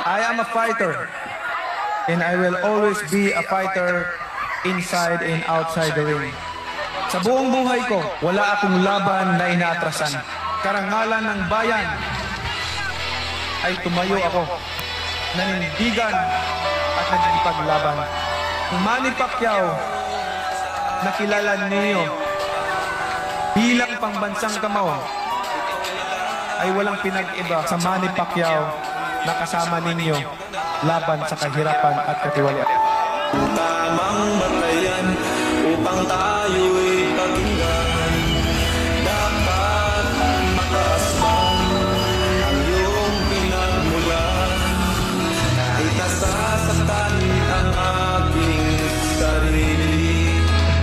I am a fighter, and I will always be a fighter inside and outside the ring. Sa buong buhay ko, wala akong laban na inaatrasan. Karangalan ng bayan ay tumayo ako, nanindigan at nagpaglaban. Kung Manny Pacquiao, nakilala ninyo bilang pangbansang kamao, ay walang pinag-iba sa Manny Pacquiao na kasama ninyo laban sa kahirapan at katiwalian. Tamang batayan upang tayo'y pakinggan. Dapat makaasman ang iyong pinagmulan. Kahit nasasaktan ang aking sarili,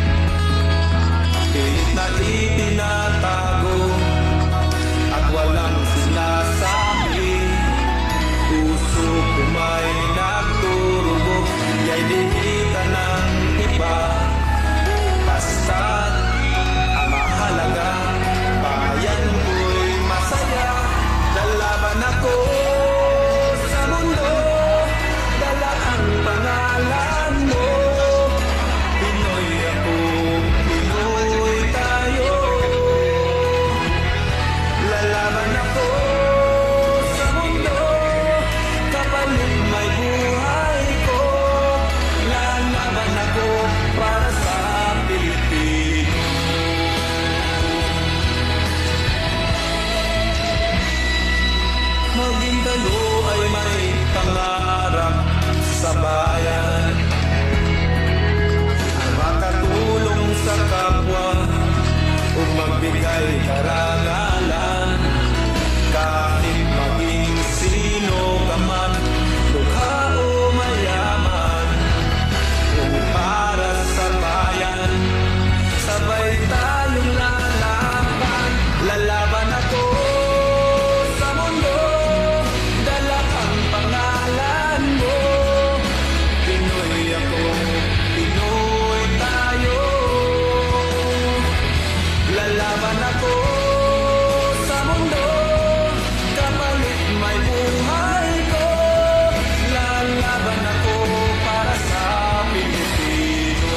pilit na itinatago at walang sinasabi. Puso ko may nagturubok, ya'y di kita ng iba. Basta't ang mahalaga, bayan ko'y masaya. Lalaban ako sa mundo, dala ang pangalan mo. Pinoy ako, Pinoy tayo. Lalaban ako sa mundo, kapalit may buhay ko. Lalaban ako para sa Pilipino. Maging tayo ay may pangarap sa bayan, ang makatulong sa kapwa o magbigay karangalan. Kahit maging sino ka man, lukha o mayaman, kung para sa bayan, sabay tayong lalaban. Lalaban ako sa mundo, dala ang pangalan mo. Pinoy ako, Pinoy tayo. Lalaban ako sa mundo, kapalit may buhay ko. Lalaban ako para sa Pilipino.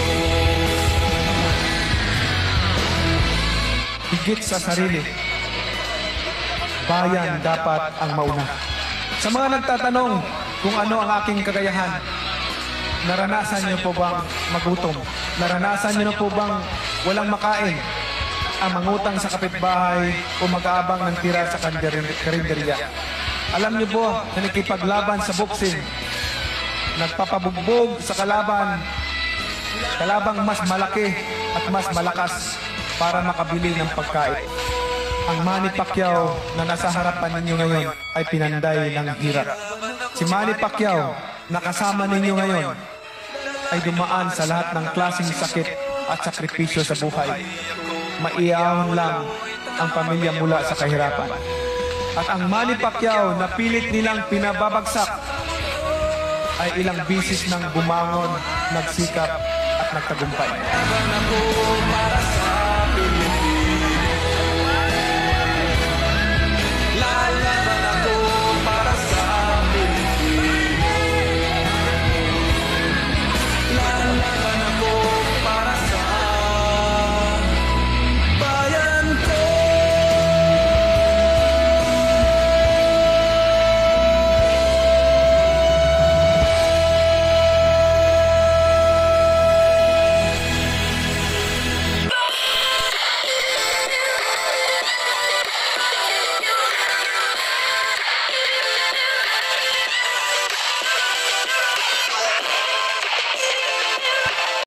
Higit sa sarili, bayan dapat ang mauna. Sa mga nagtatanong kung ano ang aking kagayahan, naranasan niyo po bang magutom? Naranasan niyo na po bang walang makain? Ang mangutang sa kapitbahay o mag-aabang ng tira sa karinderya? Alam niyo po na nakipaglaban sa boxing, nagpapabugbog sa kalabang mas malaki at mas malakas para makabili ng pagkain. Ang Manny Pacquiao na nasa harapan ninyo ngayon ay pinanday ng hirap. Si Manny Pacquiao na kasama ninyo ngayon ay dumaan sa lahat ng klaseng sakit at sakripisyo sa buhay. Maiahon lang ang pamilya mula sa kahirapan. At ang Manny Pacquiao na pilit nilang pinababagsak ay ilang bisis nang bumangon, nagsikap at nagtagumpay. Lalaban ako para sa